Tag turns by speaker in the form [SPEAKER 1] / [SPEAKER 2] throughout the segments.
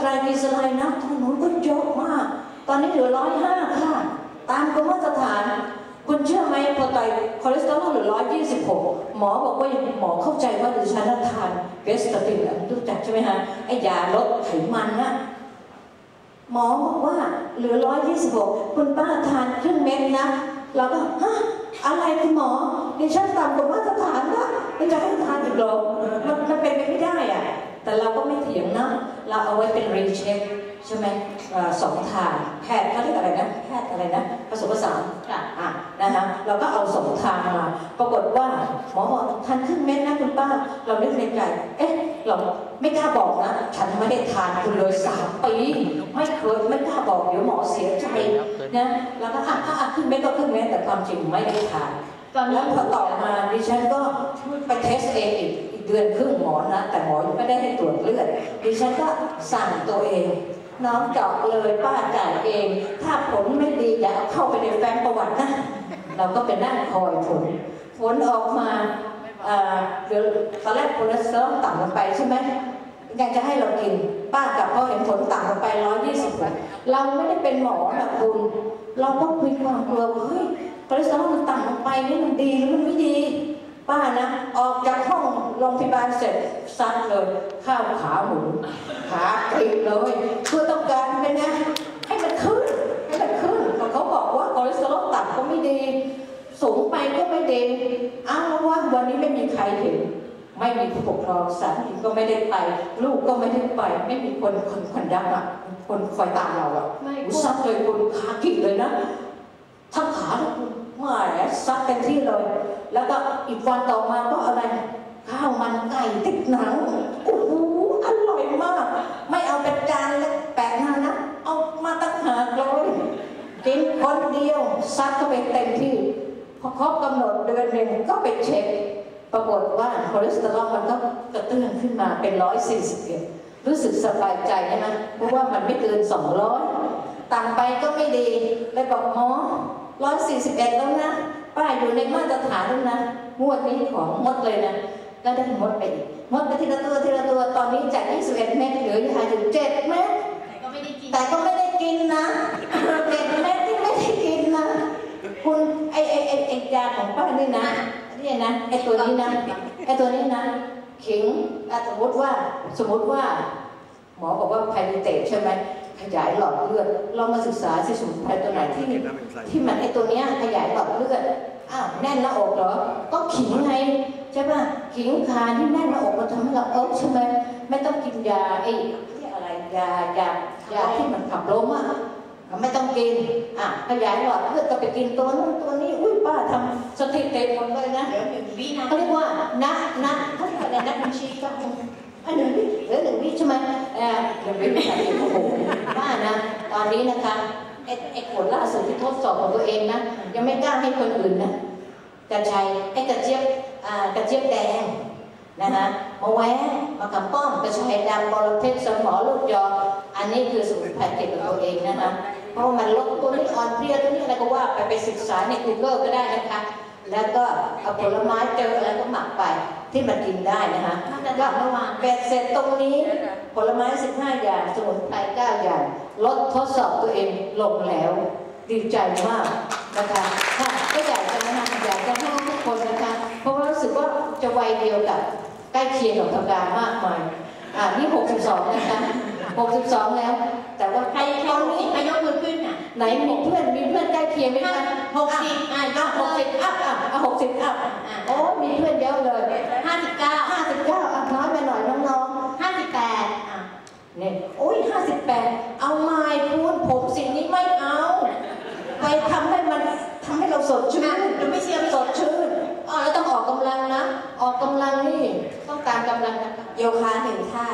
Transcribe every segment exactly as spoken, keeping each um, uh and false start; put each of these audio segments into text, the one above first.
[SPEAKER 1] รกินอะไรนะทางนู้นก็เยอะมากตอนนี้เหลือร้อยห้าค่ะตามกฎมาตรฐานคุณเชื่อไหมพอไตคอเลสเตอรอลเหลือร้อยยี่สิบหกหมอบอกว่าหมอเข้าใจว่าดิฉันทานเวสตาตินรู้จักใช่ไหมฮะไอ้ยาลดไขมันนะหมอบอกว่าเหลือร้อยยี่สิบหกคุณป้าทานครึ่งเม็ดนะเราก็ฮะอะไรคุณหมอดิฉันตามกฎมาตรฐานนะดิฉันให้ทานอีกหรอมันมันเป็นไปไม่ได้อะแต่เราก็ไม่เถียงนะเราเอาไว้เป็นรีเช็คใช่ไหมสองทางแพทย์เขาเรียกอะไรนะแพทย์อะไรนะผสมผสานอ่ะนะคะเราก็เอาสองทางมาปรากฏว่าหมอบอกทานครึ่งเม็ดนะคุณป้าเรานึกในใจเอ๊ะเราไม่กล้าบอกนะฉันไม่ได้ทานคุณเลยสามปีไม่เคยไม่กล้าบอกเดี๋ยวหมอเสียใจนะแล้วก็อ่ะอ่ะครึ่งเม็ดก็ครึ่งเม็ดแต่ความจริงไม่ได้ทานตอนนั้นพอต่อมาดิฉันก็ไปเทสเองอีกเดือนครึ่งหมอนะแต่หมอไม่ได้ให้ตรวจเลือดดิฉันก็สั่งตัวเองน้องเจาะเลยป้าจ่ายเองถ้าผลไม่ดีอย่าเอาเข้าไปในแฟ้มประวัตินะเราก็ไปนั่งคอยผลผลออกมาเดี๋ยวตอนแรกคอเลสเตอรอลต่ำลงไปใช่ไหมยังจะให้เรากินป้ากับพ่อเห็นผลต่ำลงไปร้อยยี่สิบเราไม่ได้เป็นหมอนะคุณเราก็มีความกลัวเฮ้ยคอเลสเตอรอลมันต่ำลงไปนี่มันดีหรือมันไม่ดีป้านะออกจากห้องโรงพยาบาลเสร็จซัดเลยข้าวขาหมูขากรีบเลยเพื่อต้องการเป็นไงให้มันขึ้นให้มันขึ้นเพราะเขาบอกว่าคอเลสเตอรอลต่ำก็ไม่ดีสูงไปก็ไม่ดีอ้าวว่าวันนี้ไม่มีใครเห็นไม่มีผู้ปกครองสามีก็ไม่ได้ไปลูกก็ไม่ได้ไปไม่มีคนคนคนดังอ่ะคนคอยตามเราอ่ะซัดเลยคนขากิบเลยนะทั้งขาทั้งไม่ซัดเต็มที่เลยแล้วก็อีกวันต่อมาก็อะไรข้าวมันไก่ติดหนังโอ้โหอร่อยมากไม่เอาเป็นจานแล้วแปะหน้านะเอามาตั้งหากเลยกินคนเดียวซัดเข้าไปเต็มที่พอครบกำหนดเดือนหนึ่งก็ไปเช็คปรากฏว่าคอเลสเตอรอลมันก็กระเตื้องขึ้นมาเป็นร้อยสี่สิบเอ็ดรู้สึกสบายใจใช่ไหมเพราะว่ามันไม่เกินสองร้อยต่ำไปก็ไม่ดีเลยบอกหมอร้อยสี่สิบเอ็ดแล้วนะป้าอยู่ในมาตรฐานแล้วนะงวดนี้ของงดเลยนะก็ได้งดไปอีกงดไปทีละตัวทีละตัวตอนนี้จากยี่สิบเอ็ดเม็ดเหลืออยู่ถึงเจ็ดเม็ดแต่ก็ไม่ได้กินนะเจ็ดเม็ดที่ไม่ได้กินนะคุณไอไอไอไอยาของป้านี่นะนี่นะไอตัวนี้นะไอตัวนี้นะขิงสมมติว่าสมมติว่าหมอบอกว่าไพลิเตใช่ไหมขยายหลอดเลือดเรามาศึกษาสิสมุนไพรตัวไหนที่ที่มันไอตัวเนี้ยขยายหลอดเลือดอ้าวแน่นหน้าอกเหรอก็ขิงไงใช่ป่ะขิงคาที่แน่นหน้าอกมันทำให้เราเอิบใช่ไหมไม่ต้องกินยาไอ้ที่อะไรยายายาที่มันขับลมอ่ะไม่ต้องกินอ่ะขยายหลอดเลือดก็ไปกินตัวนั้นตัวนี้อุ้ยป้าทำสถิติหมดเลยนะเดี๋ยวหนึ่งวินะเขาเรียกว่านักนักเขาเรียกอะไรนักบัญชีก็อันหนึ่งวิหรือหนึ่งวิใช่ไหมเออหนึ่งวิไม่ใช่โอ้โหป้านะตอนนี้นะคะไอ้ไอ้ผลล่าสุดที่ทดสอบของตัวเองนะยังไม่กล้าให้คนอื่นนะกระชายไอ้กระเจี๊ยบอ่ากระเจี๊ยบแดงนะฮะมะแว้งมะขามป้อมกระชายดำบอระเพ็ดสมอลูกยออันนี้คือสมุนไพรเก็บกับตัวเองนะคะเพราะมันลดตัวนี้อ่อนเพลียตัวนี้อะไรก็ว่าไปไปศึกษาใน กูเกิล ก็ได้นะคะแล้วก็เอาผลไม้เจออะไรก็หมักไปที่มันกินได้นะคะก็เมื่อวานเป็ดเสร็จตรงนี้ผลไม้สิบห้าอย่างสมุนไพรเก้าอย่างลดทดสอบตัวเองลงแล้วดีใจมากนะคะค่ะก็อยากจะนะอยากจะให้ทุกคนนะคะเพราะว่ารู้สึกว่าจะวัยเดียวกับใกล้เคียงกับธรรมดามากมายอ่านี่หกสิบสองนะคะหกสิบสองแล้วแต่ว่าใครตอนนี้อายุมือขึ้นอ่ะไหนมีเพื่อนมีเพื่อนใกล้เคียงไหมคะหกสิบอ่ะหกสิบอัพอ่ะหกสิบอัพโอ้มีเพื่อนเยอะเลยห้าสิบเก้าห้าสิบเก้าอ่ะน้อยไปหน่อยน้องๆห้าสิบแปดอ่ะเนี่ยโอ้ยห้าสิบแปดเอาไม้พูดผมสิ่งนี้ไม่เอาไปทำให้มันทำให้เราสดชื่นหรือไม่เชื่อสดชื่นอ๋อแล้วต้องออกกำลังนะออกกำลังนี่ต้องการกำลังนะโยคะหนึ่งท่า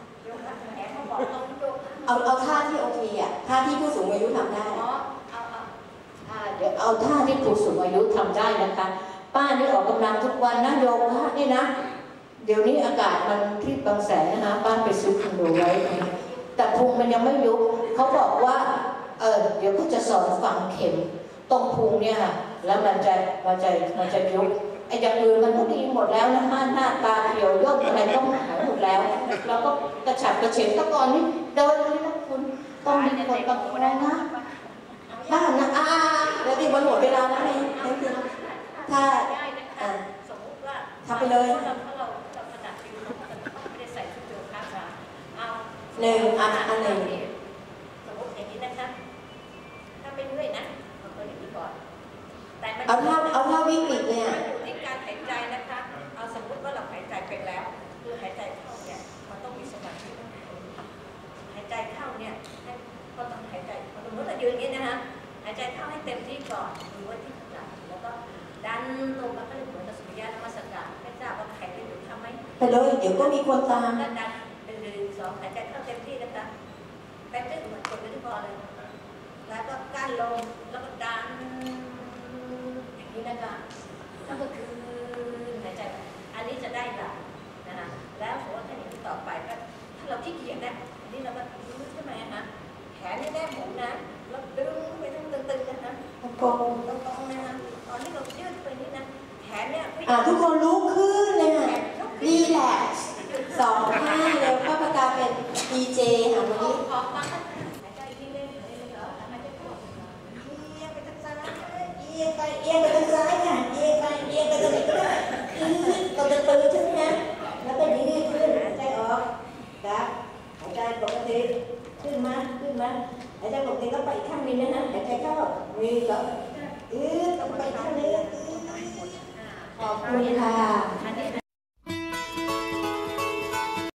[SPEAKER 1] เอาเอาท่าที่โอเคอ่ะท่าที่ผู้สูงอายุทำได้เอาเอาเดี๋ยวเอาท่าที่ผู้สูงอายุทำได้นะคะป้านี่ออกกำลังทุกวันนะโยคะนี่นะเดี๋ยวนี้อากาศมันที่บางแสนนะคะป้าไปซื้อคอนโดไว้แต่พุงมันยังไม่ยุบเขาบอกว่าเออเดี๋ยวก็จะสอนฝังเข็มตรงพุงเนี่ยค่ะแล้วมันจะมันจะมันจะยุบไอ้อย่างอื่นมันก็ดีหมดแล้วนะหน้าหน้าตาเขียวย่นอะไรก็หายหมดแล้วเราก็กระฉับกระเฉงตะกอนนี่เดินต้องมีคนตะโกนนะบ้านนะอ่าแล้วที่วันหมดเวลาแล้วไงแล้วที่ถ้าอ่า
[SPEAKER 2] สมมติว่า
[SPEAKER 1] ทำไปเลย
[SPEAKER 2] ถ้าเราถ้าเราเราขนาดฟิวไม่ได้ใส่ชุดโยคะค่ะเอา
[SPEAKER 1] หนึ่งอันอันหนึ่ง
[SPEAKER 2] สมมติอย่างนี้นะคะถ้าไปเรื่อยนะเอาตัวอย่างนี้ก่อนแต่มัน
[SPEAKER 1] เอาท่าเอาท่าวิกฤตเนี่ย
[SPEAKER 2] มันอยู่ที่การหายใจนะคะเอาสมมติว่าเราหายใจไปแล้วคือหายใจเข้าเนี่ยมันต้องมีสมาธิหายใจเข้าเนี่ยให้ก็ต้องหายใจสมมติเรายืนอย่างนี้นะคะหายใจเข้าให้เต็มที่ก่อนดูว่าที่หลังแล้วก็ดันตรงมาก็เลยเหมือนกับสุริยะนมัสการไม่ทราบว่าใครได้อยู่ทำไหม
[SPEAKER 1] ไปเลยเดี๋ยวก็มีคนตาม
[SPEAKER 2] ดันดันหนึ่งหนึ่งสองหายใจเข้าเต็มที่นะคะแป๊บนึงเหมือนกดไปที่คอเลยแล้วก็กั้นลงแล้วก็ดันอย่างนี้นะคะแล้วก็คือหายใจอันนี้จะได้หลับนะคะแล้วสมมติถ้าอย่างนี้ต่อไปก็ถ้าเราขี้เกียจนะอันนี้เราก็ยืดใช่ไหมคะแขนนี่แนบหมุนนะแล้วดึงไปทั้งตึงๆนะคะตรงตรงๆนะคะตอนที่เรายืดไปนี่นะแขนเนี่ย
[SPEAKER 1] อ่าทุกคนลุกขึ้นเลยค่ะรีแลกซ์สองห้าเร็วข้าพเจ้าเป็นดีเจค่ะวันนี้
[SPEAKER 2] ขอฟังหายใจที่เล่นเลยเหรอหายใจเข้าเอียงไปทางซ้าย
[SPEAKER 1] เอียงไปเอียงไปทางซ้ายค่ะเอียงไปเอียงไปทางนี้ก็ได้เราจะตื่นใช่ไหมฮะแล้วก็ยืดขึ้นหายใจออกครับหายใจปกติขึ้นมาขึ้นมาหายใจปกติก็ไปข้างนี้นะฮะหายใจเข้าวีก็อืดไปข้างนี้ขอบคุณค่ะ